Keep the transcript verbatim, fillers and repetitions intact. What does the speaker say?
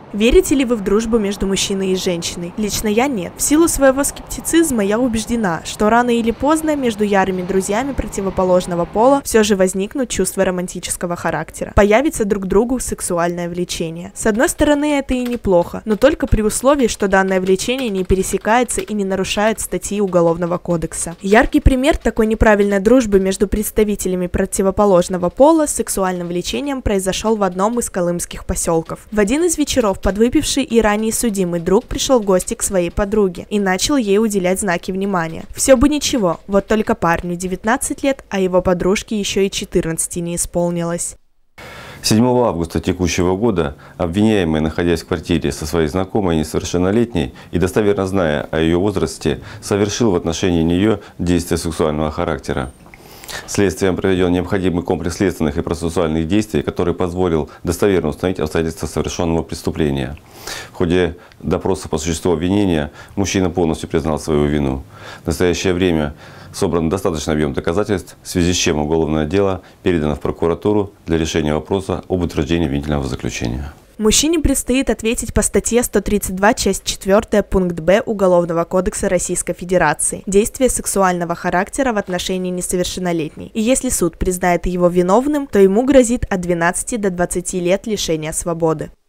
Верите ли вы в дружбу между мужчиной и женщиной? Лично я нет. В силу своего скептицизма я убеждена, что рано или поздно между ярыми друзьями противоположного пола все же возникнут чувства романтического характера. Появится друг другу сексуальное влечение. С одной стороны, это и неплохо, но только при условии, что данное влечение не пересекается и не нарушает статьи Уголовного кодекса. Яркий пример такой неправильной дружбы между представителями противоположного пола с сексуальным влечением произошел в одном из колымских поселков. В один из вечеров подвыпивший и ранее судимый друг пришел в гости к своей подруге и начал ей уделять знаки внимания. Все бы ничего, вот только парню девятнадцать лет, а его подружке еще и четырнадцати не исполнилось. седьмого августа текущего года обвиняемый, находясь в квартире со своей знакомой несовершеннолетней и достоверно зная о ее возрасте, совершил в отношении нее действия сексуального характера. Следствием проведен необходимый комплекс следственных и процессуальных действий, который позволил достоверно установить обстоятельства совершенного преступления. В ходе допроса по существу обвинения мужчина полностью признал свою вину. В настоящее время собран достаточный объем доказательств, в связи с чем уголовное дело передано в прокуратуру для решения вопроса об утверждении обвинительного заключения. Мужчине предстоит ответить по статье сто тридцать два, часть четвёртая, пункт Б Уголовного кодекса Российской Федерации «Действия сексуального характера в отношении несовершеннолетней». И если суд признает его виновным, то ему грозит от двенадцати до двадцати лет лишения свободы.